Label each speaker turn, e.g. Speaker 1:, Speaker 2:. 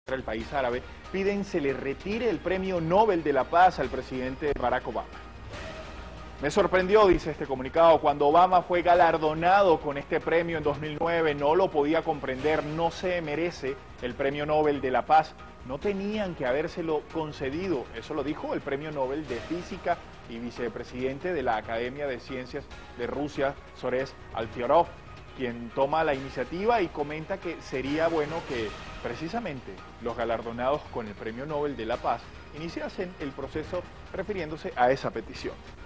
Speaker 1: el país árabe, piden se le retire el Premio Nobel de la Paz al presidente Barack Obama. Me sorprendió, dice este comunicado, cuando Obama fue galardonado con este premio en 2009, no lo podía comprender, no se merece el Premio Nobel de la Paz, no tenían que habérselo concedido, eso lo dijo el Premio Nobel de Física y vicepresidente de la Academia de Ciencias de Rusia, Zores Alfiorov, quien toma la iniciativa y comenta que sería bueno que precisamente los galardonados con el Premio Nobel de la Paz iniciasen el proceso refiriéndose a esa petición.